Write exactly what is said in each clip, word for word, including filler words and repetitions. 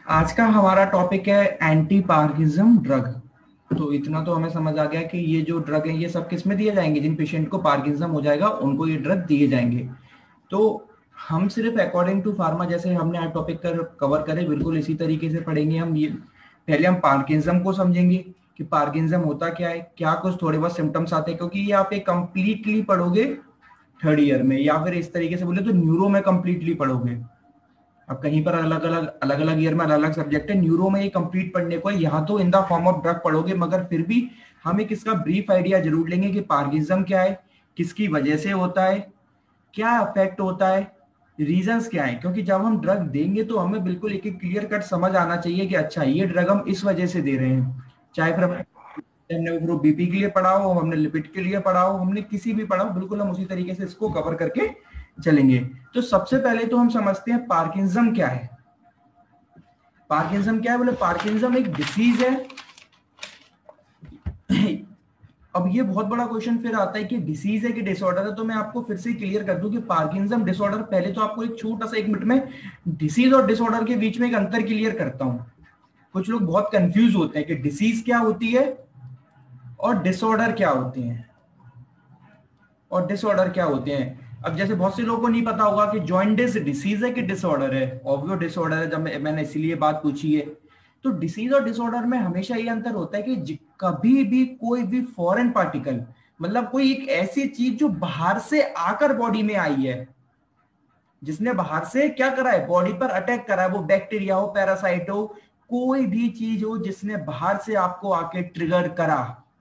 आज का हमारा टॉपिक है एंटी पार्किंसम ड्रग। तो इतना तो हमें समझ आ गया कि ये जो ड्रग है ये सब किस में दिए जाएंगे, जिन पेशेंट को पार्किंसम हो जाएगा उनको ये ड्रग दिए जाएंगे। तो हम सिर्फ अकॉर्डिंग टू फार्मा जैसे हमने आज टॉपिक कर कवर करे बिल्कुल इसी तरीके से पढ़ेंगे। हम ये पहले हम पार्किंसम को समझेंगे कि पार्किंसम होता क्या है, क्या कुछ थोड़े बहुत सिम्टम्स आते हैं, क्योंकि ये आप एक कंप्लीटली पढ़ोगे थर्ड ईयर में, या फिर इस तरीके से बोले तो न्यूरो में कंप्लीटली पढ़ोगे। अब कहीं पर अलग अलग अलग अलग ईयर में अलग अलग सब्जेक्ट है, न्यूरो में ये कंप्लीट पढ़ने को है, यहाँ तो in the form of drug पढ़ोगे, मगर फिर भी हम एक इसका ब्रीफ आइडिया जरूर लेंगे कि पार्किंसम क्या है, किसकी वजह से होता है, क्या इफेक्ट होता है, रीजंस क्या है। क्योंकि जब हम ड्रग देंगे तो हमें बिल्कुल एक एक क्लियर कट समझ आना चाहिए कि अच्छा ये ड्रग हम इस वजह से दे रहे हैं। चाहे फिर हमने फिर बीपी के लिए पढ़ा हो, हमने लिपिड के लिए पढ़ा हो, हमने किसी भी पढ़ा हो, बिल्कुल हम उसी तरीके से इसको कवर करके चलेंगे। तो सबसे पहले तो हम समझते हैं पार्किंसम क्या है। पार्किंसम क्या है, बोले पार्किंसम एक डिसीज है। अब ये बहुत बड़ा क्वेश्चन फिर आता है कि डिसीज है कि डिसऑर्डर है, तो मैं आपको फिर से क्लियर कर दूं कि पार्किंसम डिसऑर्डर, पहले तो आपको एक छोटा सा एक मिनट में डिसीज और डिसऑर्डर के बीच में एक अंतर क्लियर करता हूं। कुछ लोग बहुत कंफ्यूज होते हैं कि डिसीज क्या होती है और डिसऑर्डर क्या होते हैं और डिसऑर्डर क्या होते हैं। अब जैसे बहुत से लोगों को नहीं पता होगा कि जॉइंडिस डिसीज है कि डिसऑर्डर है, ऑब्वियो डिसऑर्डर है, जब मैं, मैंने इसीलिए बात पूछी है। तो डिसीज और डिसऑर्डर में हमेशा ये अंतर होता है कि कभी भी कोई भी फॉरेन पार्टिकल, मतलब कोई एक ऐसी चीज जो बाहर से आकर बॉडी में आई है, जिसने बाहर से क्या करा है, बॉडी पर अटैक करा है, वो बैक्टीरिया हो, पैरासाइट हो, कोई भी चीज हो जिसने बाहर से आपको आके ट्रिगर करा,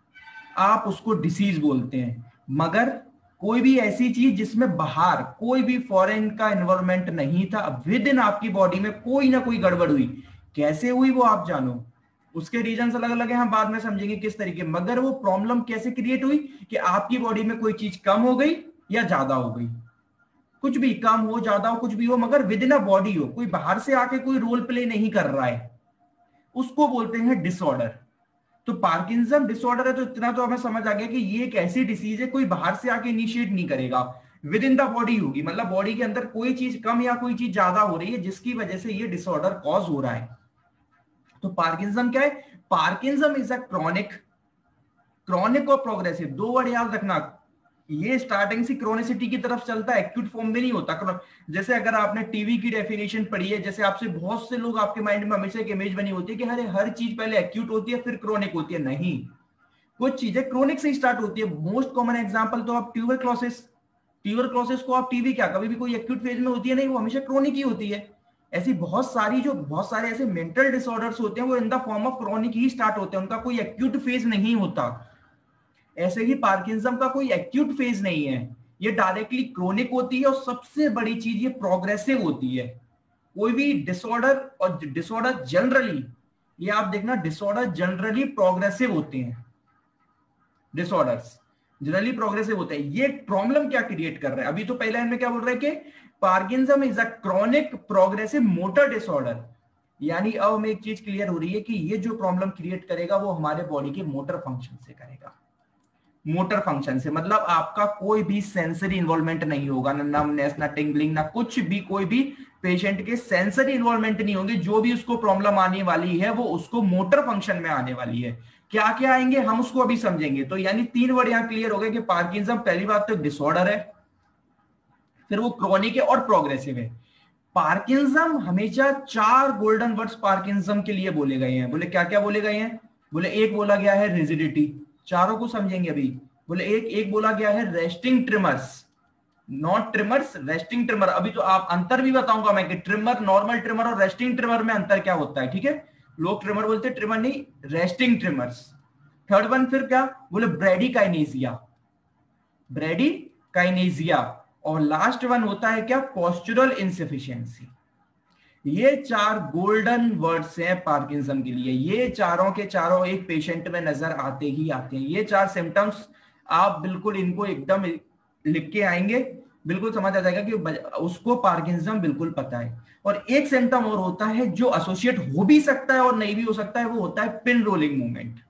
आप उसको डिसीज बोलते हैं। मगर कोई भी ऐसी चीज जिसमें बाहर कोई भी फॉरेन का इन्वॉल्वमेंट नहीं था, विद इन आपकी बॉडी में कोई ना कोई गड़बड़ हुई, कैसे हुई वो आप जानो, उसके रीजन अलग अलग है, हम बाद में समझेंगे किस तरीके। मगर वो प्रॉब्लम कैसे क्रिएट हुई कि आपकी बॉडी में कोई चीज कम हो गई या ज्यादा हो गई, कुछ भी कम हो ज्यादा हो कुछ भी हो, मगर विद इन अ बॉडी हो, कोई बाहर से आके कोई रोल प्ले नहीं कर रहा है, उसको बोलते हैं डिसऑर्डर। तो पार्किंसम डिसऑर्डर है तो इतना तो हमें समझ आ गया कि ये एक ऐसी डिसीज है कोई बाहर से आके इनिशिएट नहीं करेगा, विद इन द बॉडी होगी, मतलब बॉडी के अंदर कोई चीज कम या कोई चीज ज्यादा हो रही है जिसकी वजह से ये डिसऑर्डर कॉज हो रहा है। तो पार्किंसम क्या है, parkinsonism is a chronic, chronic और प्रोग्रेसिव, दो वर्ड याद रखना। ये स्टार्टिंग से क्रोनिसिटी की तरफ चलता है, एक्यूट फॉर्म में नहीं होता। जैसे अगर आपने टीवी की डेफिनेशन पढ़ी है, जैसे आपसे बहुत से लोग, आपके माइंड में हमेशा एक इमेज बनी होती है कि हर हर चीज पहले एक्यूट होती है फिर क्रोनिक होती है। नहीं, कुछ चीजें क्रोनिक से ही स्टार्ट होती है। मोस्ट कॉमन एग्जांपल तो आप ट्यूबरक्लोसिस, ट्यूबरक्लोसिस को आप टीवी क्या कभी भी कोई एक्यूट फेज में होती है नहीं, वो हमेशा क्रोनिक ही होती है। ऐसी बहुत सारी जो बहुत सारे ऐसे मेंटल डिसऑर्डर्स होते हैं वो in the form of chronic ही स्टार्ट होते हैं, उनका कोई एक्यूट फेज नहीं होता। ऐसे ही पार्किंसम का कोई एक्यूट फेज नहीं है, ये डायरेक्टली क्रोनिक होती है। और सबसे बड़ी चीज ये प्रोग्रेसिव होती है। कोई भी डिसऑर्डर, और डिसऑर्डर जनरली, ये आप देखना, डिसऑर्डर जनरली प्रोग्रेसिव होते हैं, डिसऑर्डर्स जनरली प्रोग्रेसिव होते हैं। ये प्रॉब्लम क्या क्रिएट कर रहे हैं, अभी तो पहले में क्या बोल रहे हैं कि parkinsonism is a chronic progressive motor disorder, यानी अब हमें एक चीज क्लियर हो रही है कि ये जो प्रॉब्लम क्रिएट करेगा वो हमारे बॉडी के मोटर फंक्शन से करेगा। मोटर फंक्शन से मतलब आपका कोई भी सेंसरी इन्वॉल्वमेंट नहीं होगा, ना नमनेस, ना टिंगलिंग, ना कुछ भी, कोई भी पेशेंट के सेंसरी इन्वॉल्वमेंट नहीं होंगे। जो भी उसको प्रॉब्लम आने वाली है वो उसको मोटर फंक्शन में आने वाली है। क्या क्या आएंगे हम उसको अभी समझेंगे। तो यानी तीन वर्ड यहां क्लियर हो गए कि पार्किंसम पहली बात तो डिसऑर्डर है, फिर वो क्रोनिक है और प्रोग्रेसिव है। पार्किंसम हमेशा चार गोल्डन वर्ड्स पार्किंसम के लिए बोले गए हैं। बोले क्या क्या बोले गए हैं, बोले एक बोला गया है रिजिडिटी, चारों को समझेंगे अभी। बोले एक एक बोला गया है resting tremors, not tremors, resting tremor. अभी तो आप अंतर भी बताऊंगा मैं कि ट्रिमर, नॉर्मल ट्रिमर और रेस्टिंग ट्रिमर में अंतर क्या होता है, ठीक है। लोग ट्रिमर बोलते हैं, ट्रिमर नहीं, रेस्टिंग ट्रिमर्स। थर्ड वन फिर क्या, बोले ब्रेडिकाइनेसिया, ब्रेडिकाइनेसिया। और लास्ट वन होता है क्या, पोस्चुरल इंसफिशियंसी। ये चार गोल्डन वर्ड्स हैं पार्किंसम के लिए। ये चारों के चारों एक पेशेंट में नजर आते ही आते हैं। ये चार सिम्टम्स आप बिल्कुल इनको एकदम लिख के आएंगे, बिल्कुल समझ आ जाएगा कि उसको पार्किंसम बिल्कुल पता है। और एक सिम्टम और होता है जो एसोसिएट हो भी सकता है और नहीं भी हो सकता है, वो होता है pin rolling movement,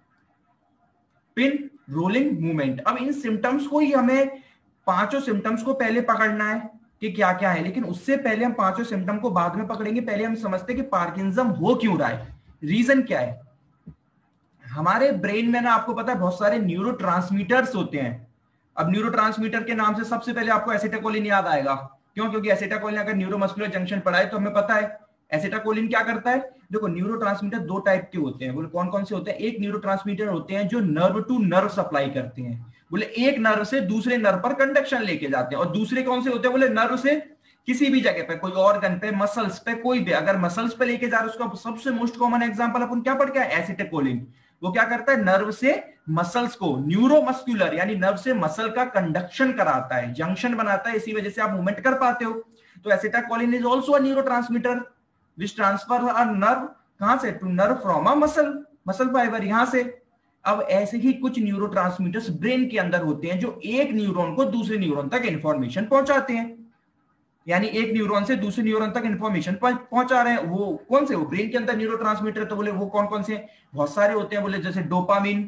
pin rolling movement. अब इन सिम्टम्स को ही हमें, पांचों सिम्टम्स को पहले पकड़ना है, कि क्या क्या है, लेकिन उससे पहले हम पांचों सिम्टम को बाद में पकड़ेंगे। पहले हम समझते हैं कि पार्किंसम हो क्यों रहा है, रीजन क्या है। हमारे ब्रेन में ना, आपको पता है, बहुत सारे न्यूरोट्रांसमीटर्स होते हैं। अब न्यूरोट्रांसमीटर के नाम से सबसे पहले आपको एसिटाकोलिन याद आएगा। क्यों? क्योंकि एसिटाकोलिन अगर न्यूरोमस्कुलर जंक्शन पढ़ा है तो हमें पता है एसिटाकोलिन क्या करता है। देखो, न्यूरोट्रांसमीटर दो टाइप के होते हैं। बोले कौन कौन से होते हैं? एक न्यूरोट्रांसमीटर होते हैं जो नर्व टू नर्व सप्लाई करते हैं। बोले एक नर्व से दूसरे नर्व पर कंडक्शन लेके जाते हैं। और दूसरे कौन से होते हैं? बोले नर्व से किसी भी जगह पे, कोई ऑर्गन पे, मसल्स पे, कोई भी अगर मसल्स पे लेके जा रहे हैं, उसका सबसे मोस्ट कॉमन एग्जांपल अपन क्या पढ़ के आए? एसिटाकोलिन। वो क्या करता है? नर्व से मसल्स को, न्यूरोमस्कुलर यानी नर्व से मसल का कंडक्शन कराता है, जंक्शन बनाता है, इसी वजह से आप मूवमेंट कर पाते हो। तो acetylcholine is also a neurotransmitter which transfer a nerve कहां से? To nerve from a muscle, muscle fibre, यहां से। अब ऐसे ही कुछ न्यूरोट्रांसमीटर्स ब्रेन के अंदर होते हैं जो एक न्यूरॉन को दूसरे न्यूरॉन तक इंफॉर्मेशन पहुंचाते हैं। यानी एक न्यूरॉन से दूसरे न्यूरॉन तक इंफॉर्मेशन पहुंचा रहे हैं। वो कौन से? वो ब्रेन के अंदर न्यूरोट्रांसमीटर। तो बोले वो कौन कौन से? बहुत सारे होते हैं। बोले जैसे डोपामिन,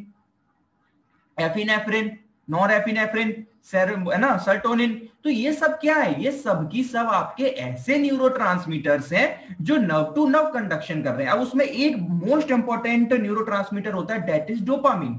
एफिनेफ्रिन, नॉर एफिनेफ्रिन, है ना, सर्टोनिन। तो ये सब क्या है? ये सब की सब आपके ऐसे न्यूरोट्रांसमीटर्स हैं जो नर्व टू नर्व कंडक्शन कर रहे हैं। अब उसमें एक मोस्ट इंपॉर्टेंट न्यूरोट्रांसमीटर होता है, दैट इज डोपामिन।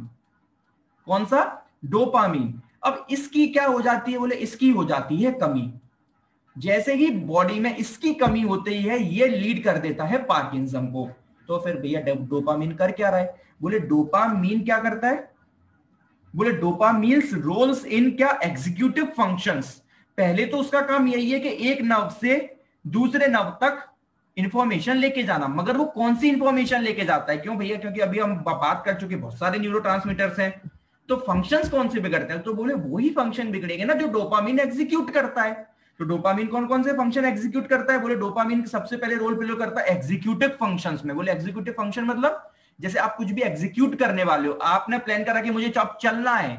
कौन सा? डोपामिन। अब इसकी क्या हो जाती है? बोले इसकी हो जाती है कमी। जैसे ही बॉडी में इसकी कमी होती है, ये लीड कर देता है पार्किंसम को। तो फिर भैया डोपामिन कर क्या रहा है? बोले डोपामिन क्या करता है? बोले डोपामिन रोल्स इन क्या? Executive functions. पहले तो उसका काम यही है कि एक नर्व से दूसरे नर्व तक इंफॉर्मेशन लेके जाना। मगर वो कौन सी इंफॉर्मेशन लेके जाता है? क्यों भैया? क्योंकि अभी हम बात कर चुके बहुत सारे न्यूरोट्रांसमीटर्स हैं। तो फंक्शंस कौन से बिगड़ते हैं? तो बोले वही फंक्शन बिगड़ेंगे ना जो डोपामिन एग्जीक्यूट करता है। तो डोपामिन कौन कौन से फंक्शन एग्जीक्यूट करता है? बोले डोपामिन सबसे पहले रोल प्ले करता है एग्जीक्यूटिव फंक्शंस में। बोले एग्जीक्यूटिव फंक्शन मतलब जैसे आप कुछ भी एग्जीक्यूट करने वाले हो, आपने प्लान करा कि मुझे अब चलना है,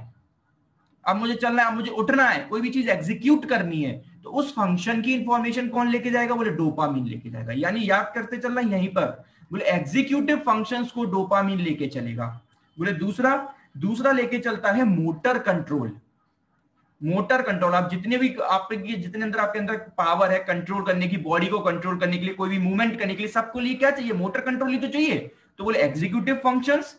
अब मुझे चलना है, अब मुझे उठना है, कोई भी चीज एग्जीक्यूट करनी है, तो उस फंक्शन की इंफॉर्मेशन कौन लेके जाएगा? बोले डोपामिन लेके जाएगा। यानी याद करते चलना यहीं पर, बोले एग्जीक्यूटिव फंक्शंस को डोपामिन लेके चलेगा। बोले दूसरा दूसरा लेके चलता है मोटर कंट्रोल। मोटर कंट्रोल, आप जितने भी आपके जितने अंदर आपके अंदर पावर है कंट्रोल करने की, बॉडी को कंट्रोल करने के लिए, कोई भी मूवमेंट करने के लिए, सबको लिए क्या चाहिए? मोटर कंट्रोल ही तो चाहिए। तो बोले एग्जीक्यूटिव फंक्शंस,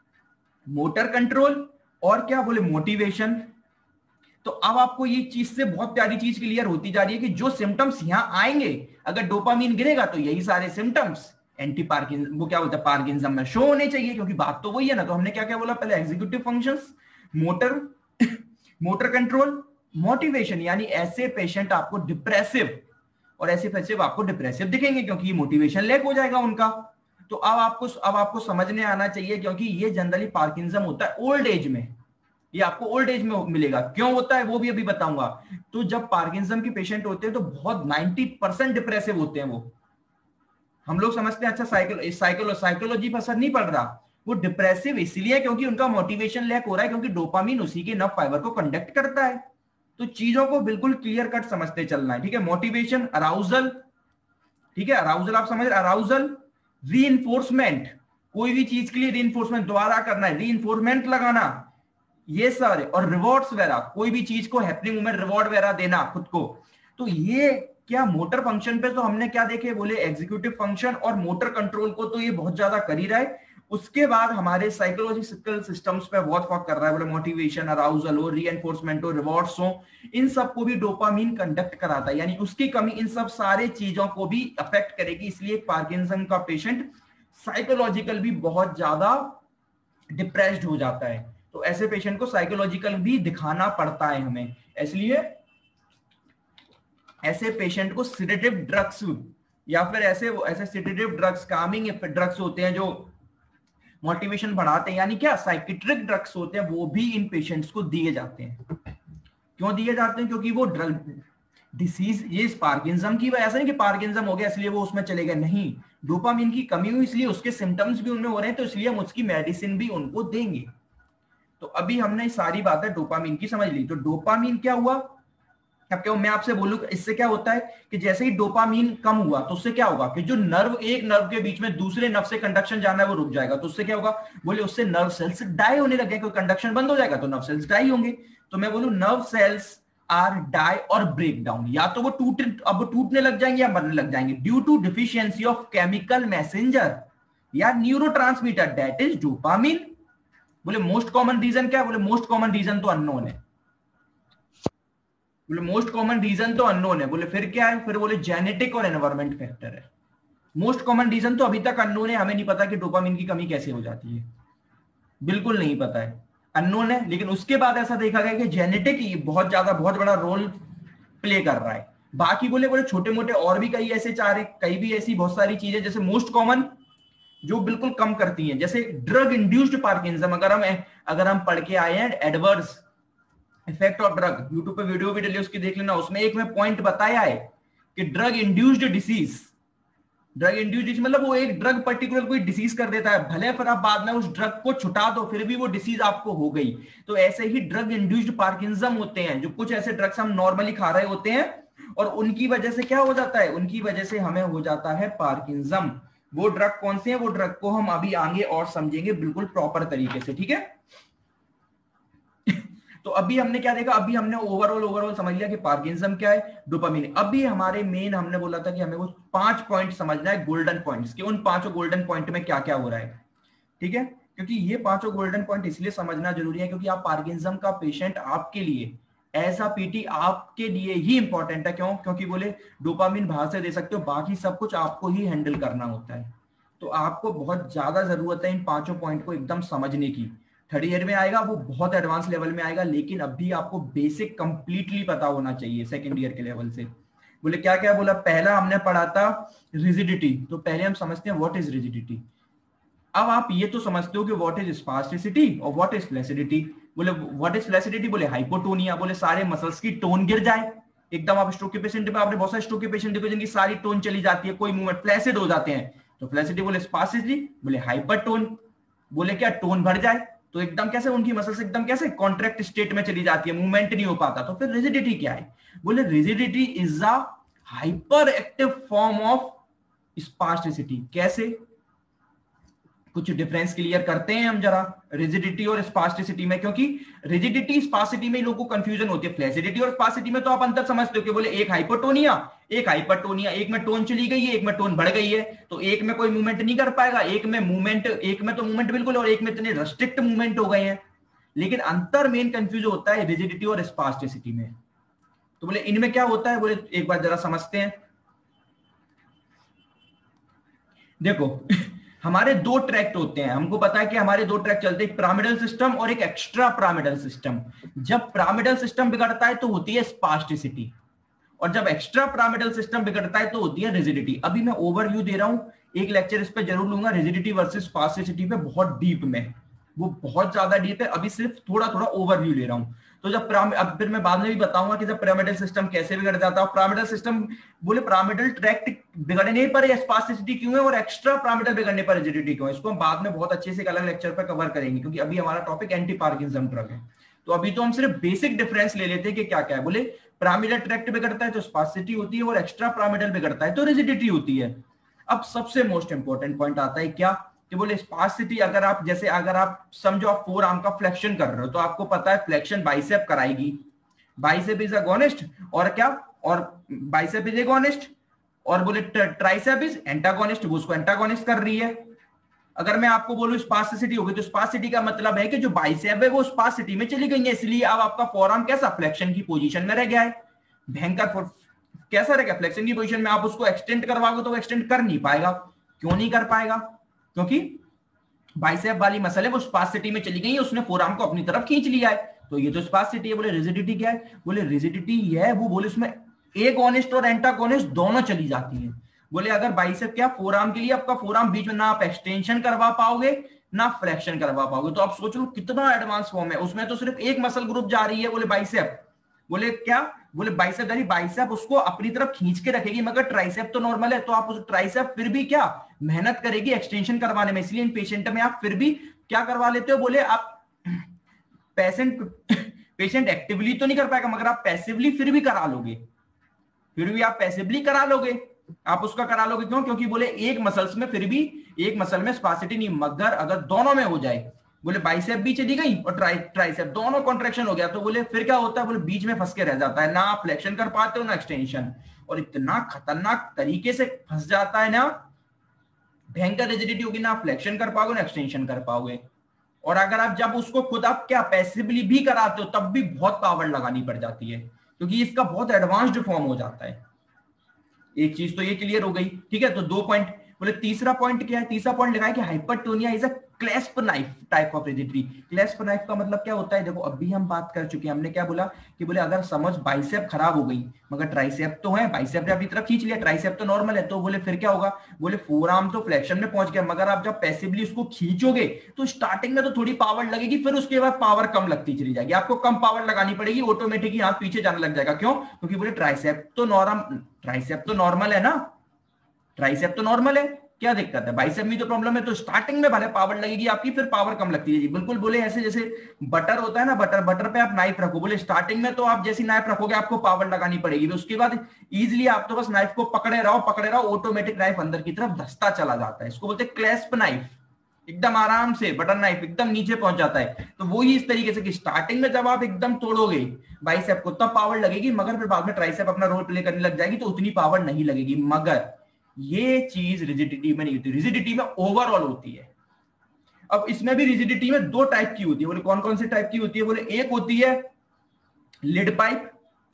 मोटर कंट्रोल, और क्या? बोले मोटिवेशन। तो अब आपको ये चीज से बहुत प्यारी चीज क्लियर होती जा रही है कि जो सिम्टम्स यहां आएंगे, अगर डोपामिन गिरेगा तो यही सारे सिम्टम्स एंटी पार्किन वो क्या होता है? पार्किंसम में शो होने चाहिए, क्योंकि बात तो वही है ना। तो हमने क्या क्या बोला पहले? Executive functions, motor motor control, motivation. यानी ऐसे पेशेंट आपको डिप्रेसिव, और ऐसे पेशेंट आपको डिप्रेसिव दिखेंगे क्योंकि मोटिवेशन लैक हो जाएगा उनका। तो अब आपको अब आपको समझने आना चाहिए, क्योंकि ये जनरली पार्किंसम होता है ओल्ड एज में। ये आपको ओल्ड एज में मिलेगा। क्यों होता है वो भी अभी बताऊंगा। तो जब पार्किंसम के पेशेंट होते हैं तो बहुत नब्बे परसेंट डिप्रेसिव होते हैं वो। हम लोग समझते हैं अच्छा साइकोलॉजी साइकोलॉजी साइकोलॉजी पर असर नहीं पड़ रहा, वो डिप्रेसिव इसलिए क्योंकि उनका मोटिवेशन लैक हो रहा है, क्योंकि डोपामिन उसी के नर्व फाइबर को कंडक्ट करता है। तो चीजों को बिल्कुल क्लियर कट समझते चलना है, ठीक है। मोटिवेशन, अराउजल, ठीक है, अराउजल आप समझ रहे, अराउजल, रीइंफोर्समेंट, कोई भी चीज के लिए रीइंफोर्समेंट दोबारा करना है, रीइंफोर्समेंट लगाना, ये सारे, और रिवॉर्ड्स वगैरह, कोई भी चीज को हैपनिंग में रिवॉर्ड वगैरह देना खुद को। तो ये क्या मोटर फंक्शन पे तो हमने क्या देखे? बोले एग्जीक्यूटिव फंक्शन और मोटर कंट्रोल को तो ये बहुत ज्यादा कर ही रहा है। उसके बाद हमारे साइकोलॉजिकल सिस्टम्स पे बहुत फर्क कर रहा है। बोले मोटिवेशन, अराउजल हो, रीएनफोर्समेंट हो, रिवॉर्ड्स हो, इन सबको भी डोपामिन कंडक्ट कराता है। यानी उसकी कमी इन सब सारे चीजों को भी अफेक्ट करेगी। इसलिए पार्किंसन का पेशेंट साइकोलॉजिकल भी बहुत ज्यादा डिप्रेस्ड हो जाता है। तो ऐसे पेशेंट को साइकोलॉजिकल भी दिखाना पड़ता है हमें। इसलिए ऐसे पेशेंट को सिडेटिव ड्रग्स या फिर ऐसे ऐसे सिडेटिव ड्रग्स, कामिंग ड्रग्स होते हैं जो मोटिवेशन बढ़ाते हैं, यानी क्या साइकिट्रिक ड्रग्स होते हैं, वो भी इन पेशेंट्स को दिए जाते हैं। क्यों दिए जाते हैं? क्योंकि वो ड्रग डिसीज, ये पार्किंसम की वजह से नहीं कि पार्किंसम हो गया इसलिए वो उसमें चले गए, नहीं, डोपामिन की कमी हुई इसलिए उसके सिम्टम्स भी उनमें हो रहे हैं, तो इसलिए हम उसकी मेडिसिन भी उनको देंगे। तो अभी हमने सारी बातें डोपामिन की समझ ली। तो डोपामिन क्या हुआ? अब क्या मैं आपसे बोलूं, इससे क्या होता है कि जैसे ही डोपामिन कम हुआ तो उससे क्या होगा कि जो नर्व, एक नर्व के बीच में दूसरे नर्व से कंडक्शन जाना है वो रुक जाएगा। तो उससे क्या होगा? बोले उससे नर्व सेल्स डाई होने लगे, कोई कंडक्शन बंद हो जाएगा तो नर्व सेल्स डाई होंगे। तो मैं बोलूं नर्व सेल्स आर डाई और ब्रेक डाउन, या तो वो टूट अब वो टूटने लग जाएंगे या मरने लग जाएंगे due to deficiency of chemical messenger या न्यूरोट्रांसमीटर दैट इज डोपामिन। बोले मोस्ट कॉमन रीजन क्या है? बोले मोस्ट कॉमन रीजन तो अननोन है। बोले मोस्ट कॉमन रीजन तो अननोन है। बोले फिर क्या है? फिर बोले जेनेटिक और एनवायरमेंट फैक्टर है। मोस्ट कॉमन रीजन तो अभी तक अननोन है, हमें नहीं पता कि डोपामिन की कमी कैसे हो जाती है, बिल्कुल नहीं पता है, अननोन है। लेकिन उसके बाद ऐसा देखा गया कि जेनेटिक बहुत ज्यादा बहुत बड़ा रोल प्ले कर रहा है। बाकी बोले बोले छोटे मोटे और भी कई ऐसे चार कई भी ऐसी बहुत सारी चीजें जैसे मोस्ट कॉमन जो बिल्कुल कम करती हैं, जैसे ड्रग इंड्यूस्ड पार्किंसम। अगर हम अगर हम पढ़ के आए हैं adverse effect of drug, YouTube पे वीडियो भी डली उसकी देख लेना, उसमें एक में पॉइंट बताया है कि drug induced disease, drug induced disease मतलब वो एक ड्रग पर्टिकुलर कोई डिसीज कर देता है, भले फिर आप बाद में उस ड्रग को छुटा दो फिर भी वो डिसीज आपको हो गई। तो ऐसे ही ड्रग इंड्यूस्ड पार्किंसम होते हैं, जो कुछ ऐसे ड्रग्स हम नॉर्मली खा रहे होते हैं और उनकी वजह से क्या हो जाता है, उनकी वजह से हमें हो जाता है पार्किंसम। वो ड्रग कौन से हैं, वो ड्रग को हम अभी आगे और समझेंगे बिल्कुल प्रॉपर तरीके से, ठीक है। तो अभी हमने क्या देखा, अभी हमने ओवरऑल ओवरऑल समझ लिया कि पार्किंसम क्या है, डोपामिन। अभी हमारे मेन हमने बोला था कि हमें वो पांच पॉइंट समझना है, गोल्डन पॉइंट्स, कि उन पांचों गोल्डन पॉइंट में क्या क्या हो रहा है, ठीक है। क्योंकि ये पांचों गोल्डन पॉइंट इसलिए समझना जरूरी है क्योंकि आप पार्किंसम का पेशेंट आपके लिए ऐसा पीटी आपके लिए ही इंपॉर्टेंट है। क्यों? क्योंकि बोले डोपामिन बाहर से दे सकते हो, बाकी सब कुछ आपको ही हैंडल करना होता है। तो आपको बहुत ज्यादा जरूरत है इन पांचों पॉइंट को एकदम समझने की। थर्ड ईयर में आएगा वो बहुत एडवांस लेवल में आएगा, लेकिन अभी आपको बेसिक कंप्लीटली पता होना चाहिए सेकंड ईयर के लेवल से। बोले क्या क्या बोला, पहला हमने पढ़ा था रिजिडिटी। तो पहले हम समझते हैं व्हाट इज रिजिडिटी। अब आप ये तो समझते हो कि व्हाट इज स्पास्टिसिटी और व्हाट इज फ्लैसिडिटी। बोले व्हाट इज फ्लैसिडिटी, बोले हाइपोटोनिया, बोले सारे मसल्स की टोन गिर जाए एकदम। आप स्ट्रोक के पेशेंट पे आपने बहुत सारे स्ट्रोक के पेशेंट देखो जिनकी सारी टोन चली जाती है, कोई मूवमेंट फ्लैसिड हो जाते हैं। तो फ्लैसिडिटी। बोले स्पास्टिसिटी, बोले हाइपरटोन, बोले क्या टोन भर जाए तो एकदम कैसे उनकी मसल्स एकदम कैसे कॉन्ट्रैक्ट स्टेट में चली जाती है, मूवमेंट नहीं हो पाता। तो फिर रिजिडिटी क्या है, बोले rigidity is a hyper active form of spasticity. कैसे, कुछ डिफरेंस क्लियर करते हैं हम जरा रिजिडिटी और स्पास्टिसिटी में, क्योंकि रिजिडिटी स्पास्टिसिटी में लोगों को कंफ्यूजन होती है। फ्लैसिडिटी और स्पास्टिसिटी में तो आप अंतर समझते हो कि बोले एक हाइपोटोनिया एक हाइपरटोनिया, एक में टोन चली गई है एक में टोन बढ़ गई है, तो एक में कोई मूवमेंट नहीं कर पाएगा, एक में मूवमेंट एक में तो मूवमेंट बिल्कुल और एक में इतने रेस्ट्रिक्ट मूवमेंट हो गए हैं। लेकिन अंतर मेन कंफ्यूज होता है रिजिडिटी और स्पास्टिसिटी में। तो बोले इनमें क्या होता है, बोले एक बार जरा समझते हैं। देखो हमारे दो ट्रैक्ट होते हैं, हमको पता है कि हमारे दो ट्रैक्ट चलते हैं, एक पिरामिडल सिस्टम और एक एक्स्ट्रा पिरामिडल सिस्टम। जब पिरामिडल सिस्टम बिगड़ता है तो होती है स्पास्टिसिटी, और जब एक्स्ट्रा पिरामिडल सिस्टम बिगड़ता है तो होती है रिजिडिटी। अभी मैं ओवरव्यू दे रहा हूं, एक लेक्चर इस पे जरूर लूंगा रिजिडिटी वर्सेस स्पास्टिसिटी पे, बहुत डीप में, वो बहुत ज्यादा डीप है। अभी सिर्फ थोड़ा थोड़ा ओवरव्यू ले रहा हूं। तो जब अब फिर मैं बाद में भी बताऊंगा कि जब पिरामिडल सिस्टम कैसे बिगड़ जाता है। पिरामिडल सिस्टम बोले पिरामिडल ट्रैक्ट बिगड़ने पर स्पास्टिसिटी क्यों है और एक्स्ट्रा पिरामिडल बिगड़ने पर रिजिडिटी क्यों है, इसको हम बाद में बहुत अच्छे से एक अलग लेक्चर पर कवर करेंगे, क्योंकि अभी हमारा टॉपिक एंटी पार्किंसम ड्रग है। तो अभी तो हम सिर्फ बेसिक डिफरेंस ले लेते हैं कि क्या क्या है। बोले पिरामिडल ट्रैक्ट बिगड़ता है तो स्पास्टिसिटी होती है, और एक्स्ट्रा पिरामिडल बिगड़ता है तो रिजिडिटी होती है। अब सबसे मोस्ट इंपॉर्टेंट पॉइंट आता है क्या, कि बोले स्पास्टिसिटी अगर आप जैसे अगर आप समझो आप फोर आर्म का फ्लेक्शन कर रहे हो, तो आपको पता है फ्लेक्शन बाइसेप कराएगी, बाइसेप इज अगोनिस्ट, और क्या, और बाइसेप इज एगोनिस्ट, और बोले ट्राइसेप इज एंटागोनिस्ट, वो उसको एंटागोनिस्ट कर रही है। अगर मैं आपको बोलूं स्पास्टिसिटी होगी, तो स्पास्टिसिटी का मतलब है कि जो बाइसेप है वो स्पास्टिसिटी में चली गई है, इसलिए अब आपका फोरआर्म कैसा फ्लेक्शन की पोजीशन में रह गया है। भयंकर कैसा रहेगा, फ्लेक्शन की पोजीशन में। आप उसको एक्सटेंड करवाओगे तो वो एक्सटेंड कर नहीं पाएगा। क्यों नहीं कर पाएगा, क्योंकि बाइसेप वाली मसल है वो स्पास्टिसिटी में चली गई है, उसने फोरआर्म को अपनी तरफ खींच लिया है, तो ये तो स्पास्टिसिटी है। बोले रिजिडिटी क्या है, बोले रिजिडिटी ये है, वो बोले उसमें एगोनिस्ट और एंटागोनिस्ट दोनों चली जाती है। बोले अगर बाइसेप क्या फोरआर्म के लिए आपका फोरआर्म बीच में ना आप एक्सटेंशन करवा पाओगे ना फ्लेक्शन करवा पाओगे, तो आप सोच लो कितना एडवांस फॉर्म है। उसमें तो सिर्फ एक मसल ग्रुप जा रही है, बोले बाइसेप, बोले क्या, बोले बाइसेप यानी बाइसेप उसको अपनी तरफ खींच के रखेगी, मगर ट्राइसेप तो नॉर्मल है, तो आप उस ट्राइसेप फिर भी क्या मेहनत करेगी एक्सटेंशन करवाने में। इसलिए इन पेशेंट में आप फिर भी क्या करवा लेते हो, बोले आप पेशेंट पेशेंट एक्टिवली तो नहीं कर पाएगा, मगर आप पैसिवली फिर भी करा लोगे, फिर भी आप पैसिवली करा लोगे, आप उसका करा लोगे। क्यों, क्योंकि बोले एक मसल्स में फिर भी एक मसल में स्पास्टिसिटी नहीं, मगर अगर दोनों में हो जाए बोले बाइसेप भी चली गई और ट्राई ट्राइसेप दोनों कॉन्ट्रैक्शन हो गया, तो बोले फिर क्या होता है, बोले बीच में फंस के रह जाता है, ना आप फ्लेक्शन कर पाते हो ना एक्सटेंशन, और इतना खतरनाक तरीके से फंस जाता है ना, भयंकर रिजिडिटी होगी, ना आप फ्लेक्शन कर पाओगे ना एक्सटेंशन कर पाओगे। और अगर आप जब उसको खुद आप क्या पैसिवली भी कराते हो तब भी बहुत पावर लगानी पड़ जाती है, क्योंकि इसका बहुत एडवांस्ड फॉर्म हो जाता है। एक चीज तो ये क्लियर हो गई, ठीक है। तो दो पॉइंट बोले, तीसरा पॉइंट क्या है, तीसरा पॉइंट लिखा है कि hypertonia is a clasp knife type of rigidity. Clasp knife का मतलब क्या होता है, देखो अभी हम बात कर चुके हैं, हमने क्या बोला कि बोले अगर समझ बाइसेप खराब हो गई मगर ट्राइसेप तो है, बाइसेप ने अपनी तरफ खींच लिया, ट्राइसेप तो नॉर्मल है, तो बोले फिर क्या होगा, बोले फोर आर्म तो फ्लेक्शन में पहुंच गया, मगर आप जब पैसिवली उसको खींचोगे तो स्टार्टिंग में तो थोड़ी पावर लगेगी, फिर उसके बाद पावर कम लगती चली जाएगी, आपको कम पावर लगानी पड़ेगी, ऑटोमेटिकली हाथ पीछे जाने लग जाएगा। क्यों, क्योंकि बोले ट्राइसेप तो नॉर्मल ट्राइसेप तो नॉर्मल है ना, ट्राइसेप तो नॉर्मल है, क्या दिक्कत है, बाइसेप में तो प्रॉब्लम है, तो स्टार्टिंग में भले पावर लगेगी आपकी, फिर पावर कम लगती है। बिल्कुल बोले ऐसे जैसे बटर होता है ना, बटर बटर पे आप नाइफ रखो, बोले स्टार्टिंग में तो आप जैसी नाइफ रखोगे आपको पावर लगानी पड़ेगी, उसके बाद इजीली आप तो बस नाइफ को पकड़े रहो पकड़े रहो ऑटोमेटिक नाइफ अंदर की तरफ धसता चला जाता है। इसको बोलते हैं क्लैस्प नाइफ, एकदम आराम से बटन नाइफ एकदम नीचे पहुंच जाता है। तो वो ही इस तरीके से कि स्टार्टिंग में जब आप एकदम तोड़ोगे बाइसेप को तब पावर लगेगी, मगर फिर बाद में ट्राइसेप अपना रोल प्ले करने लग जाएगी तो उतनी पावर नहीं लगेगी। मगर ये चीज रिजिडिटी में नहीं होती, रिजिडिटी में ओवरऑल होती है। अब इसमें भी रिजिडिटी में दो टाइप की होती है, बोले कौन कौन सी टाइप की होती है, बोले एक होती है लिड पाइप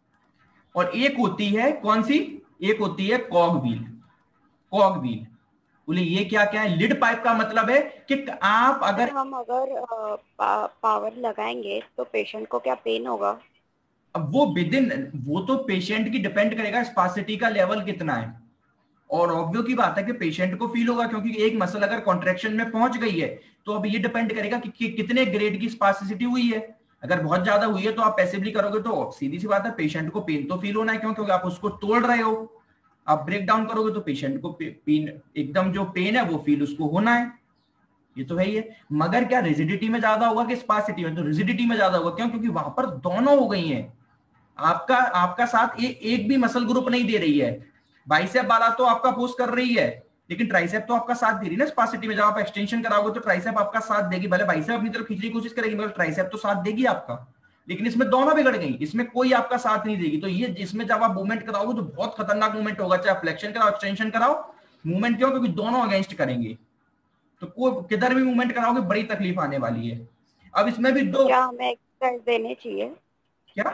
और एक होती है कौन सी, एक होती है कॉग व्हील। कॉग व्हील बोले ये क्या क्या है, लिड पाइप का मतलब है कि आप अगर हम अगर आ, पा, पावर लगाएंगे तो पेशेंट को क्या पेन होगा? अब वो विद इन, वो तो पेशेंट की डिपेंड करेगा स्पासिटी का लेवल कितना है, और ऑब्वियस की बात है कि पेशेंट को फील होगा, क्योंकि एक मसल अगर कॉन्ट्रैक्शन में पहुंच गई है तो अब ये डिपेंड करेगा कि, कि कितने ग्रेड की स्पासिसिटी हुई है। अगर बहुत ज्यादा हुई है तो आप पैसिवली करोगे तो सीधी सी बात है पेशेंट को पेन तो फील होना है, क्यों, क्योंकि आप उसको तोड़ रहे हो। आप ब्रेक डाउन करोगे तो पेशेंट को पेन, एकदम जो पेन है वो फील उसको होना है, ये तो है ही है। मगर क्या रिजिडिटी में ज्यादा होगा कि स्पासिटी में, तो रिजिडिटी में ज्यादा होगा, क्यों, क्योंकि वहां पर दोनों हो गई हैं। आपका आपका साथ ए, एक भी मसल ग्रुप नहीं दे रही है, बाइसेप वाला तो आपका पोस्ट कर रही है लेकिन ट्राइसेप तो आपका साथ दे रही है ना स्पासिटी में। जब आप एक्सटेंशन कराओगे तो ट्राइसेप आपका साथ देगी, भले बाइसेप अपनी तरफ खींचने की कोशिश करेगी मगर ट्राइसेप तो साथ देगी आपका। लेकिन इसमें दोनों बिगड़ गई, इसमें कोई आपका साथ नहीं देगी। तो ये इसमें जब आप मूवमेंट कराओगे तो बहुत खतरनाक मूवमेंट होगा, चाहे फ्लेक्शन कराओ एक्सटेंशन कराओ, मूवमेंट क्यों, क्योंकि दोनों अगेंस्ट करेंगे, तो कोई किधर भी मूवमेंट कराओगे बड़ी तकलीफ आने वाली है। अब इसमें भी तो दो, क्या हमें एक्सरसाइज देने चाहिए? क्या,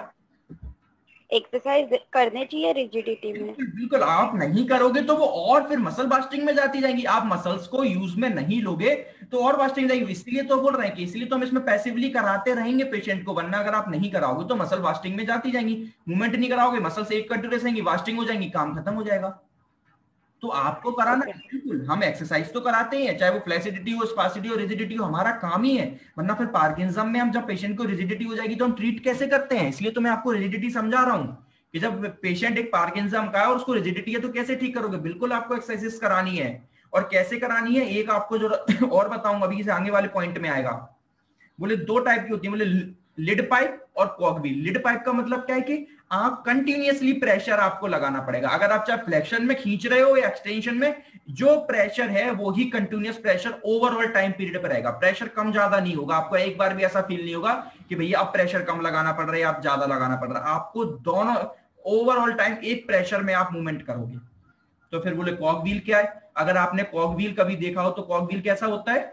एक्सरसाइज करने चाहिए रिजिडिटी में? बिल्कुल बिल्कुल, आप नहीं करोगे तो वो और फिर मसल बास्टिंग में जाती जाएंगी, आप मसल्स को यूज में नहीं लोगे तो और बास्टिंग जाएगी। इसलिए तो बोल रहे हैं कि इसलिए तो हम इसमें पैसिवली कराते रहेंगे पेशेंट को, वरना अगर आप नहीं कराओगे तो मसल बास्टिंग में जाती जाएंगी, मूवमेंट नहीं कराओगे मसल से एक कंटिन्यूस रहेंगी, बास्टिंग हो जाएंगी, काम खत्म हो जाएगा। तो आपको कराना ओके। है, बिल्कुल हम एक्सरसाइज तो कराते ही हैं, चाहे वो फ्लेक्सिडिटी हो स्पासिटी हो रिजिडिटी हो, हमारा काम ही है। वरना फिर पार्किंसम में हम जब पेशेंट को रिजिडिटी हो जाएगी तो हम ट्रीट कैसे करते हैं, इसलिए तो मैं आपको रिजिडिटी समझा रहा हूं कि जब पेशेंट एक पार्किंसम का है और उसको रिजिडिटी है तो कैसे ठीक करोगे। बिल्कुल आपको एक्सरसाइज करानी है, और कैसे करानी है एक आपको जो और बताऊंगा अभी, आगे वाले पॉइंट में आएगा। बोले दो टाइप की होती है, बोले लिड पाइप और कॉग व्हील। लिड पाइप का मतलब क्या है कि आप कंटिन्यूअसली प्रेशर आपको लगाना पड़ेगा, अगर आप चाहे फ्लेक्शन में खींच रहे हो या एक्सटेंशन में, जो प्रेशर है वो ही continuous pressure overall time period पर रहेगा, प्रेशर कम ज्यादा नहीं होगा। आपको एक बार भी ऐसा फील नहीं होगा कि भैया अब प्रेशर कम लगाना पड़ रहा है आप ज्यादा लगाना पड़ रहा है, आपको दोनों ओवरऑल टाइम एक प्रेशर में आप मूवमेंट करोगे। तो फिर बोले कॉग व्हील क्या है, अगर आपने कॉग व्हील कभी देखा हो तो कॉग व्हील कैसा होता है,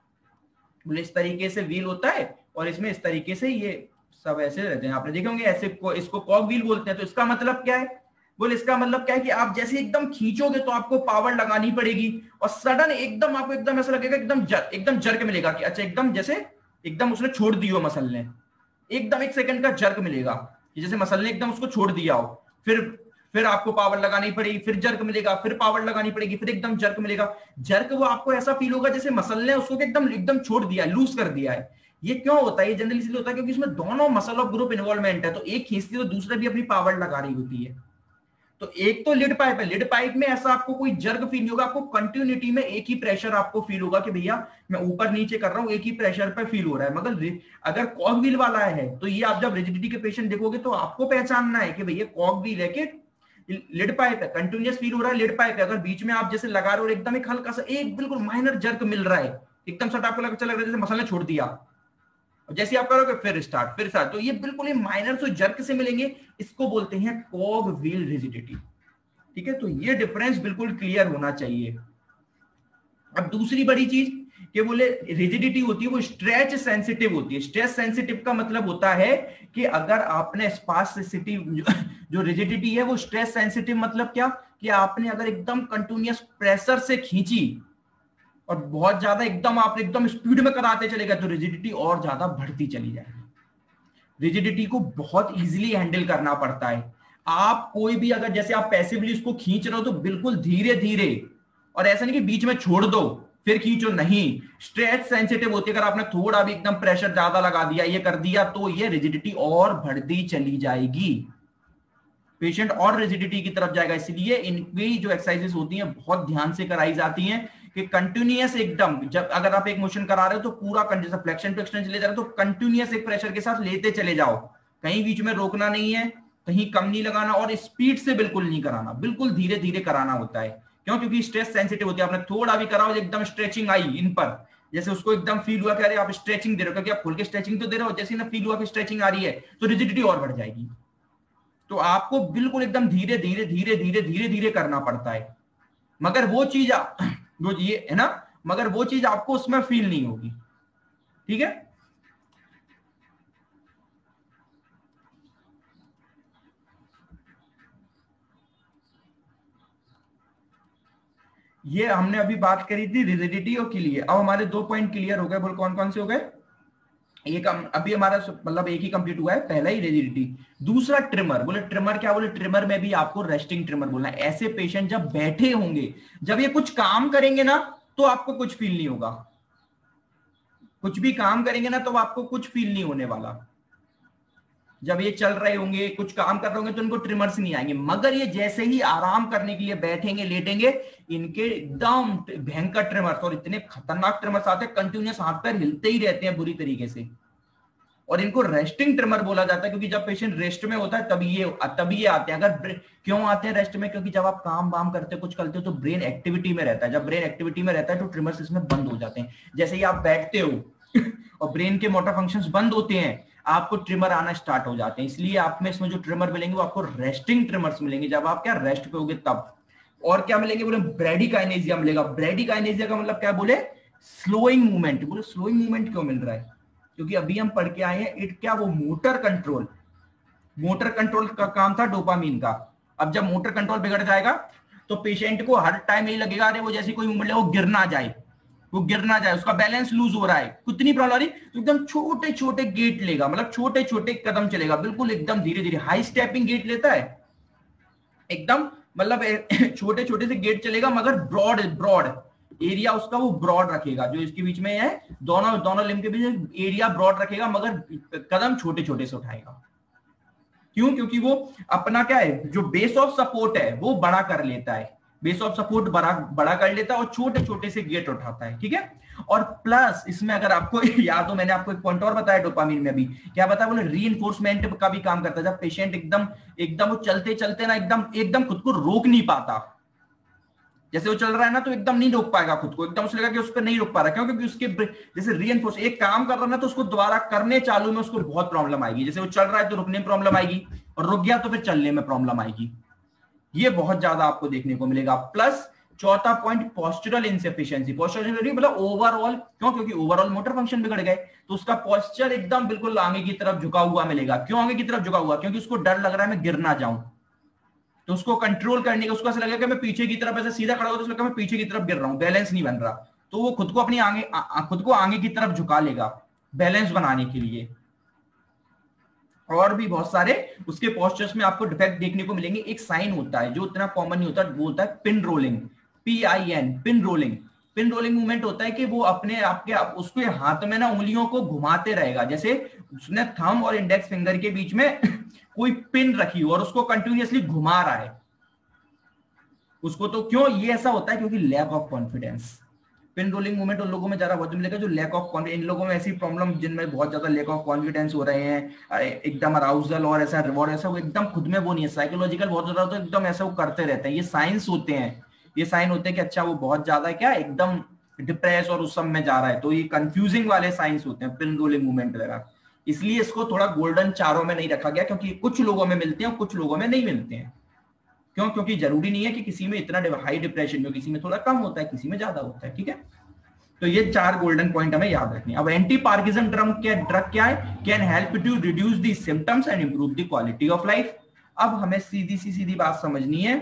बोले इस तरीके से व्हील होता है और इसमें इस तरीके से ये सब ऐसे रहते हैं, आपने देखे होंगे ऐसे को, इसको कॉग व्हील बोलते हैं। तो इसका मतलब क्या है, बोले इसका मतलब क्या है कि आप जैसे एकदम खींचोगे तो आपको पावर लगानी पड़ेगी, और सडन एकदम आपको एकदम ऐसा लगेगा एकदम जर, एकदम जर्क मिलेगा कि अच्छा एकदम जैसे एकदम उसने छोड़ दी हो मसल ने, एकदम एक सेकंड का जर्क मिलेगा कि जैसे मसल ने एकदम उसको छोड़ दिया हो, फिर फिर आपको पावर लगानी पड़ेगी, फिर जर्क मिलेगा, फिर पावर लगानी पड़ेगी, फिर एकदम जर्क मिलेगा। जर्क वो आपको ऐसा फील होगा जैसे मसल ने उसको एकदम एकदम छोड़ दिया है, लूज कर दिया है। ये क्यों होता है, ये जनरली इसलिए होता है क्योंकि इसमें दोनों मसल ऑफ ग्रुप इन्वॉल्वमेंट है, तो एक खींचती है तो दूसरा भी अपनी पावर लगा रही होती है। तो एक तो लिड पाइप है, लिड पाइप में ऐसा आपको कोई जर्क फील नहीं होगा, आपको कंटिन्यूटी में एक ही प्रेशर आपको फील होगा कि भैया मैं ऊपर नीचे कर रहा हूं एक ही प्रेशर पे फील हो रहा है। मगर अगर कॉग व्हील वाला है तो ये आप जब रिजिडिटी के पेशेंट देखोगे तो आपको पहचानना है कि भैया कॉग व्हील है कि लिड पाइप है, कंटिन्यूअस फील हो रहा है लिड पाइप है। अगर बीच में आप जैसे लगा रहे हो एकदम एक हल्का सा एक बिल्कुल माइनर जर्क मिल रहा है एकदम से आपको लग, लग रहा है जैसे मसल ने छोड़ दिया, और जैसे आप करोगे फिर स्टार्ट फिर स्टार्ट। तो ये बिल्कुल ही माइनर से जर्क से मिलेंगे, इसको बोलते हैं कॉग व्हील रिजिडिटी। ठीक है, तो ये डिफरेंस बिल्कुल क्लियर होना चाहिए। अब दूसरी बड़ी चीज कि बोले रिजिडिटी होती है वो स्ट्रेच सेंसिटिव होती है। स्ट्रेच सेंसिटिव का मतलब होता है कि अगर आपने स्पार्सिसिटी जो रिजिडिटी है वो स्ट्रेच सेंसिटिव मतलब क्या, कि आपने अगर एकदम कंटिन्यूअस प्रेशर से खींची और बहुत ज्यादा एकदम आप एकदम स्पीड में कराते चलेगा तो रिजिडिटी और ज्यादा बढ़ती चली जाएगी। रिजिडिटी को बहुत इजीली हैंडल करना पड़ता है। आप कोई भी अगर जैसे आप पैसिवली उसको खींच रहे हो तो बिल्कुल धीरे धीरे, और ऐसा नहीं कि बीच में छोड़ दो फिर खींचो, नहीं। स्ट्रेच सेंसिटिव होती है, अगर आपने थोड़ा भी एकदम प्रेशर ज्यादा लगा दिया, ये कर दिया, तो ये रिजिडिटी और बढ़ती चली जाएगी, पेशेंट और रिजिडिटी की तरफ जाएगा। इसलिए इनकी जो एक्सरसाइजेस होती हैं बहुत ध्यान से कराई जाती हैं कि कंटिन्यूअस एकदम, जब अगर आप एक मोशन करा रहे हो तो पूरा जैसे फ्लेक्शन टू एक्सटेंशन ले जा रहे हो तो कंटिन्यूअस एक प्रेशर के साथ लेते चले जाओ, कहीं बीच में रोकना नहीं है, कहीं कम नहीं लगाना, और स्पीड से बिल्कुल नहीं कराना, बिल्कुल धीरे धीरे कराना होता है। क्यों? क्योंकि स्ट्रेस सेंसिटिव होती है। आपने थोड़ा भी कराओ एकदम स्ट्रेचिंग आई इन पर, जैसे उसको एकदम फील हुआ कि अरे आप स्ट्रेचिंग दे रहे हो, क्योंकि आप खुल के स्ट्रेचिंग तो दे रहे हो, जैसे ना फील हुआ कि स्ट्रेचिंग आ रही है तो रिजिडिटी और बढ़ जाएगी। तो आपको बिल्कुल एकदम धीरे धीरे धीरे धीरे धीरे धीरे करना पड़ता है, मगर वो चीज वो ये है ना, मगर वो चीज आपको उसमें फील नहीं होगी। ठीक है, ये हमने अभी बात करी थी रिजिडिटी और क्लियर। अब हमारे दो पॉइंट क्लियर हो गए, बोल कौन कौन से हो गए? एक अभी हमारा मतलब एक ही कंप्लीट हुआ है, पहला ही रिजिडिटी। दूसरा ट्रिमर। बोले ट्रिमर क्या? बोले ट्रिमर में भी आपको रेस्टिंग ट्रिमर बोलना है। ऐसे पेशेंट जब बैठे होंगे, जब ये कुछ काम करेंगे ना तो आपको कुछ फील नहीं होगा, कुछ भी काम करेंगे ना तो आपको कुछ फील नहीं होने वाला। जब ये चल रहे होंगे, कुछ काम कर रहे होंगे तो इनको ट्रिमर्स नहीं आएंगे, मगर ये जैसे ही आराम करने के लिए बैठेंगे लेटेंगे, इनके एकदम भयंकर ट्रिमर्स, और इतने खतरनाक ट्रिमर्स आते हैं, कंटिन्यूअस हाथ पैर हिलते ही रहते हैं बुरी तरीके से, और इनको रेस्टिंग ट्रिमर बोला जाता है। क्योंकि जब पेशेंट रेस्ट में होता है तभी ये तभी ये आते हैं। अगर क्यों आते हैं रेस्ट में? क्योंकि जब आप काम वाम करते हो, कुछ करते हो तो ब्रेन एक्टिविटी में रहता है। जब ब्रेन एक्टिविटी में रहता है तो ट्रिमर्स इसमें बंद हो जाते हैं। जैसे ही आप बैठते हो और ब्रेन के मोटर फंक्शंस बंद होते हैं, आपको ट्रिमर आना स्टार्ट हो जाते हैं। इसलिए आप में इसमें जो ट्रिमर मिलेंगे वो आपको रेस्टिंग ट्रिमर्स मिलेंगे, जब आप क्या रेस्ट पे होगे तब। और क्या मिलेंगे? बोले ब्रेडिकाइनेसिया मिलेगा। ब्रेडिकाइनेसिया का मतलब क्या? बोले स्लोइंग मूवमेंट। बोले स्लोइंग मूवमेंट क्यों मिल रहा है? क्योंकि अभी हम पढ़ के आए हैं इट क्या, वो मोटर कंट्रोल, मोटर कंट्रोल का काम था डोपामीन का। अब जब मोटर कंट्रोल बिगड़ जाएगा तो पेशेंट को हर टाइम यही लगेगा अरे वो जैसी कोई मूवमेंट है वो गिर ना जाए, वो गिर ना जाए, उसका बैलेंस लूज हो रहा है, कितनी प्रॉब्लम आ रही, तो एकदम छोटे छोटे गेट लेगा, मतलब छोटे छोटे कदम चलेगा, बिल्कुल एकदम धीरे धीरे, हाई स्टेपिंग गेट लेता है एकदम, मतलब छोटे छोटे से गेट चलेगा, मगर ब्रॉड ब्रॉड एरिया उसका वो ब्रॉड रखेगा, जो इसके बीच में है दोनों दोनों लिम्ब के बीच एरिया ब्रॉड रखेगा, मगर कदम छोटे छोटे से उठाएगा। क्यों? क्योंकि वो अपना क्या है, जो बेस ऑफ सपोर्ट है वो बड़ा कर लेता है, बेस ऑफ सपोर्ट बड़ा बड़ा कर लेता है और छोटे छोटे से गेट उठाता है। ठीक है, और प्लस इसमें अगर आपको याद हो, मैंने आपको एक पॉइंट और बताया डोपामीन में भी क्या बताया, बोले रीइंफोर्समेंट का भी काम करता है। जब पेशेंट एकदम एकदम वो चलते चलते ना एकदम एकदम खुद को रोक नहीं पाता, जैसे वो चल रहा है ना तो एकदम नहीं रोक पाएगा खुद को, एकदम उसको लगा कि उस पर नहीं रोक पा रहा, क्यों? क्योंकि उसके जैसे रीइंफोर्स एक काम कर रहा है ना तो उसको दोबारा करने चालू में उसको बहुत प्रॉब्लम आएगी। जैसे वो चल रहा है तो रुकने में प्रॉब्लम आएगी, और रुक गया तो फिर चलने में प्रॉब्लम आएगी। ये बहुत ज्यादा आपको देखने को मिलेगा। प्लस चौथा पॉइंट पोस्चरल इनसफिशिएंसी। पोस्चरल मतलब ओवरऑल, क्यों? क्योंकि ओवरऑल मोटर फंक्शन बिगड़ गए तो उसका पोस्चर एकदम बिल्कुल आगे की तरफ झुका हुआ मिलेगा। क्यों आगे की तरफ झुका हुआ? क्योंकि उसको डर लग रहा है मैं गिर ना जाऊं, तो उसको कंट्रोल करने का उसको ऐसा लगेगा कि मैं पीछे की तरफ ऐसे सीधा खड़ा हो तो उसको मैं पीछे की तरफ गिर रहा हूं, बैलेंस नहीं बन रहा, तो वो खुद को अपनी आगे खुद को आगे की तरफ झुका लेगा बैलेंस बनाने के लिए। और भी बहुत सारे उसके पोस्चर्स में आपको डिफेक्ट देखने को मिलेंगे। एक साइन होता है जो इतना कॉमन नहीं होता, वो होता है pin rolling, P I N, pin rolling. Pin rolling movement होता है कि वो अपने आपके आप उसके हाथ में ना उंगलियों को घुमाते रहेगा, जैसे उसने थंब और इंडेक्स फिंगर के बीच में कोई पिन रखी हो और उसको कंटिन्यूअसली घुमा रहा है उसको। तो क्यों ये ऐसा होता है? क्योंकि lack of confidence. Pin rolling movement उन लोगों में ज्यादा बहुत मिलेगा जो लैक ऑफ कॉन्फिडेंस, इन लोगों में ऐसी प्रॉब्लम जिनमें बहुत ज्यादा लैक ऑफ कॉन्फिडेंस हो रहे हैं, एकदम अराउजल और ऐसा रिवॉर्ड ऐसा वो एकदम खुद में वो नहीं है, साइकोलॉजिकल बहुत ज्यादा होता है, एकदम ऐसा वो करते रहते हैं। ये साइंस होते हैं, ये साइन होते हैं कि अच्छा वो बहुत ज्यादा क्या एकदम डिप्रेस और उस सब में जा रहा है, तो ये कंफ्यूजिंग वाले साइंस होते हैं, पिन रोलिंग मूवमेंट वगैरह। इसलिए इसको थोड़ा गोल्डन चारों में नहीं रखा गया, क्योंकि कुछ लोगों में मिलते हैं और कुछ लोगों में नहीं मिलते हैं। क्यों? क्योंकि जरूरी नहीं है कि किसी में इतना हाई डिप्रेशन हो, किसी में थोड़ा कम होता है, किसी में ज्यादा होता है। ठीक है, तो ये चार गोल्डन पॉइंट हमें याद रखने। अब एंटी पार्किंसन ड्रग क्या ड्रग क्या है? Can help to reduce the symptoms and improve the quality of life. अब हमें सीधी सी सीधी बात समझनी है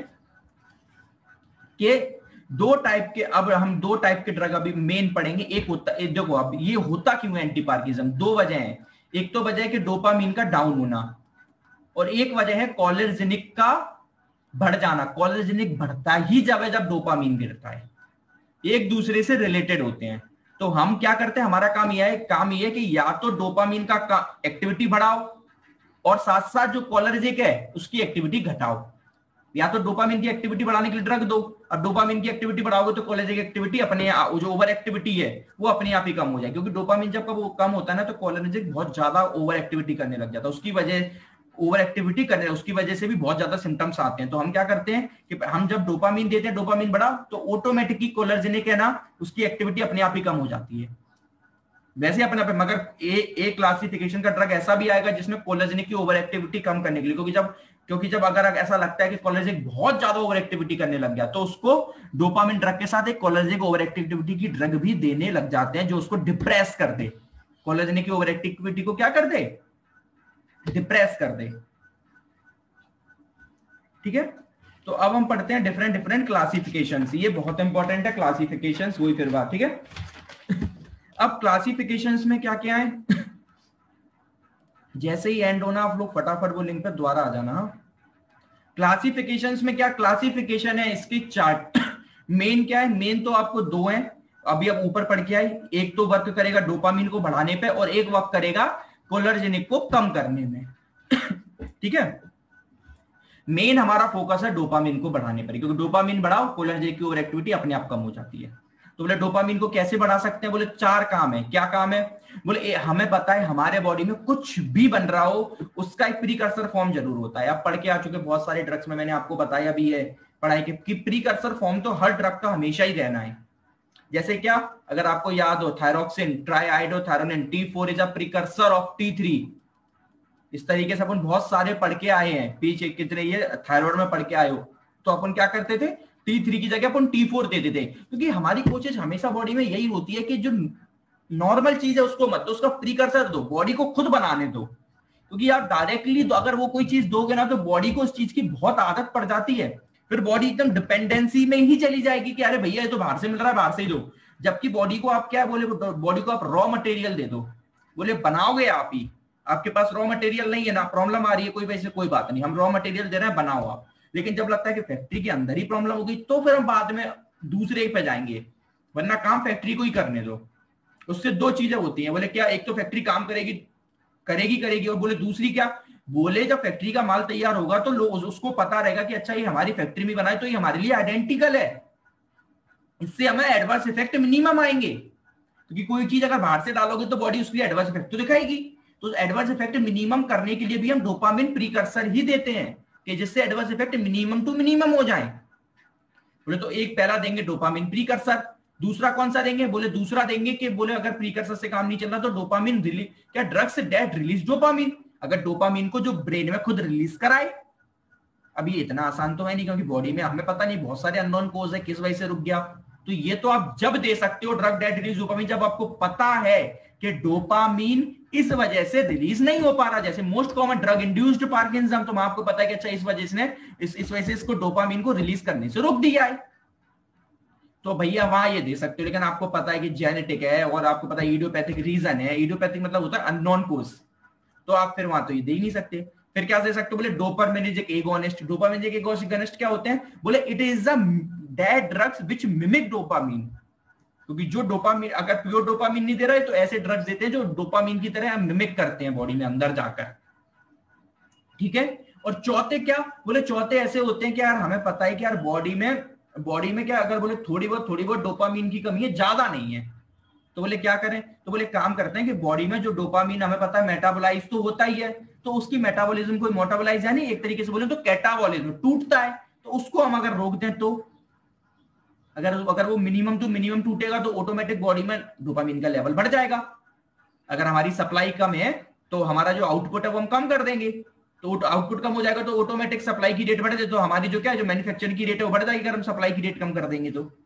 कि दो टाइप के, अब हम दो टाइप के ड्रग अभी मेन पढ़ेंगे। एक होता है, देखो अब ये होता क्यों है एंटी पार्किंसन, दो वजह है। एक तो वजह है कि डोपामीन का डाउन होना, और एक वजह है कोलिर्जेनिक का बढ़ जाना। कोलिर्जेनिक बढ़ता ही जब है जब डोपामीन गिरता है, एक दूसरे से रिलेटेड होते हैं। तो हम क्या करते हैं, हमारा काम यह है काम यह है कि या तो डोपामीन का एक्टिविटी बढ़ाओ और साथ साथ जो कोलिर्जिक है उसकी एक्टिविटी घटाओ। या तो डोपामीन की एक्टिविटी बढ़ाने के लिए ड्रग दो, और डोपामीन की एक्टिविटी बढ़ाओगे तो कोलिर्जिक एक्टिविटी अपने जो ओवर एक्टिविटी है वो अपने आप ही कम हो जाए। क्योंकि डोपामीन जब वो कम होता है ना तो कोलिर्जिक बहुत ज्यादा ओवर एक्टिविटी करने लग जाता है, उसकी वजह ओवर एक्टिविटी करने उसकी वजह से भी बहुत ज्यादा सिम्टम्स आते हैं। तो हम क्या करते हैं कि हम जब डोपामीन देते हैं, डोपामीन बढ़ा तो ऑटोमेटिकली कोलिर्जेनिक है ना उसकी एक्टिविटी अपने आप ही कम हो जाती है। वैसे अपने आप, मगर ए ए क्लासिफिकेशन का ड्रग ऐसा भी आएगा जिसमें कोलिर्जेनिक की ओवर एक्टिविटी कम करने के लिए, क्योंकि जब क्योंकि जब अगर ऐसा लगता है कि कोलिर्जेनिक बहुत ज्यादा ओवर एक्टिविटी करने लग गया तो उसको डोपामीन ड्रग के साथ एक कोलिर्जेनिक ओवर एक्टिविटी की ड्रग भी देने लग जाते हैं जो उसको डिप्रेस कर दे। कोलिर्जेनिक की ओवर एक्टिविटी को क्या कर दे? डिप्रेस कर दे। ठीक है, तो अब हम पढ़ते हैं डिफरेंट डिफरेंट क्लासिफिकेशंस। ये बहुत इंपॉर्टेंट है क्लासिफिकेशंस, वही फिर बात। ठीक है, अब क्लासिफिकेशंस में क्या क्या है, जैसे ही एंड होना आप लोग फटाफट वो लिंक पर दोबारा आ जाना। क्लासिफिकेशंस में क्या क्लासिफिकेशन है, इसकी चार्ट मेन क्या है? मेन तो आपको दो है, अभी अब ऊपर पढ़ के आए। एक तो वर्क करेगा डोपामीन को बढ़ाने पे और एक वर्क करेगा कोलिर्जेनिक को कम करने में। ठीक है, मेन हमारा फोकस है डोपामीन को बढ़ाने पर, क्योंकि डोपामीन बढ़ाओ कोलिर्जेनिक की ओवर एक्टिविटी अपने आप कम हो जाती है। तो बोले डोपामीन को कैसे बढ़ा सकते हैं? बोले चार काम है। क्या काम है? बोले ए, हमें पता है हमारे बॉडी में कुछ भी बन रहा हो उसका एक प्रीकर्सर फॉर्म जरूर होता है। आप पढ़ के आ चुके बहुत सारे ड्रग्स में, मैंने आपको बताया भी है पढ़ाई के कि प्रीकर्सर फॉर्म तो हर ड्रग का हमेशा ही रहना है। जैसे क्या, अगर आपको याद हो thyroxine, triiodothyronine, T four is a precursor of T three. इस तरीके से अपन बहुत सारे पढ़ के आए हैं, पीछे कितने ये थायराइड में पढ़ के आए हो। तो अपन क्या करते थे, टी थ्री की जगह अपन टी फोर देते थे, क्योंकि हमारी कोशिश हमेशा बॉडी में यही होती है कि जो नॉर्मल चीज है उसको मत दो, उसका प्रीकर्सर दो, बॉडी को खुद बनाने दो। क्योंकि आप डायरेक्टली तो अगर वो कोई चीज दोगे ना तो बॉडी को उस चीज की बहुत आदत पड़ जाती है, फिर बॉडी एकदम डिपेंडेंसी में ही चली जाएगी कि अरे भैया ये तो बाहर से मिल रहा है बाहर से ही दो। जबकि बॉडी को आप क्या बोले, बॉडी को आप रॉ मटेरियल दे दो, बोले बनाओगे आप ही, आपके पास रॉ मटेरियल नहीं है ना, प्रॉब्लम आ रही है कोई, वैसे कोई बात नहीं, हम रॉ मटेरियल दे रहे हैं बनाओ आप। लेकिन जब लगता है कि फैक्ट्री के अंदर ही प्रॉब्लम होगी तो फिर हम बाद में दूसरे पे जाएंगे, वरना काम फैक्ट्री को ही करने दो। उससे दो चीजें होती हैं, बोले क्या, एक तो फैक्ट्री काम करेगी करेगी करेगी और बोले दूसरी क्या, बोले जब फैक्ट्री का माल तैयार होगा तो लोग उसको पता रहेगा कि अच्छा ये हमारी फैक्ट्री में बनाए तो ये हमारे लिए आइडेंटिकल है, इससे हमें एडवर्स इफेक्ट मिनिमम आएंगे। क्योंकि कोई चीज अगर बाहर से डालोगे तो बॉडी उसके लिए एडवर्स इफेक्ट तो दिखाएगी, तो एडवर्स इफेक्ट मिनिमम करने के लिए भी हम डोपामिन प्रीकर्सर ही देते हैं कि जिससे adverse effect minimum to minimum हो जाए। बोले तो एक पहला देंगे डोपामिन प्रीकर्सर, दूसरा कौन सा देंगे, बोले दूसरा देंगे कि बोले अगर प्रीकर्सर से काम नहीं चल रहा तो डोपामिन रिलीज, क्या ड्रग्स दैट रिलीज डोपामिन, अगर डोपामिन को जो ब्रेन में खुद रिलीज कराए। अब ये इतना आसान तो है नहीं, क्योंकि बॉडी में हमें पता नहीं, बहुत सारे अननोन कोज है किस वजह से रुक गया। तो ये तो आप जब दे सकते हो ड्रग दैट रिलीज डोपामिन, जब आपको पता है कि डोपामिन इस वजह से रिलीज नहीं हो पा रहा। जैसे most common drug induced parkinsonism, तो आपको पता है कि अच्छा इस वजह से इस, इस वजह से इसको डोपामिन को रिलीज करने से रोक दिया है, तो भैया वहां ये दे सकते हो। लेकिन आपको पता है कि जेनेटिक है और आपको पता है इडियोपैथिक रीजन है, इडियोपैथिक मतलब होता है अननोन कोज, तो आप फिर वहां तो ये दे ही नहीं सकते। फिर क्या दे सकते हो, बोले डोपामिनर्जिक एगोनिस्ट। डोपामिनर्जिक एगोनिस्ट क्या होते हैं, बोले it is a that drugs which mimic dopamine, क्योंकि जो डोपामिन अगर प्योर डोपामिन नहीं दे रहा है तो ऐसे ड्रग्स देते हैं जो डोपामिन की तरह मिमिक करते हैं बॉडी में अंदर जाकर। ठीक है, और चौथे क्या, बोले चौथे ऐसे होते हैं कि यार हमें पता है कि यार बॉडी में बॉडी में क्या अगर बोले थोड़ी बहुत थोड़ी बहुत डोपामिन की कमी है, ज्यादा नहीं है, तो बोले क्या करें, तो बोले काम करते हैं कि बॉडी में जो डोपामिन हमें पता है मेटाबोलाइज तो होता ही है, तो उसकी मेटाबॉलिज्म को मोटाबोलाइज यानी एक तरीके से बोले तो कैटाबॉलिज्म टूटता है, तो उसको हम अगर रोक दें तो अगर अगर वो मिनिमम टू मिनिमम टूटेगा तो ऑटोमेटिक बॉडी में डोपामिन का लेवल बढ़ जाएगा। अगर हमारी सप्लाई कम है तो हमारा जो आउटपुट है वो हम कम कर देंगे, तो आउटपुट कम हो जाएगा तो ऑटोमेटिक सप्लाई की रेट बढ़ जाए, तो हमारी जो क्या है जो मैन्युफैक्चरिंग की रेट है वो बढ़ जाएगी अगर हम सप्लाई की रेट कम कर देंगे तो।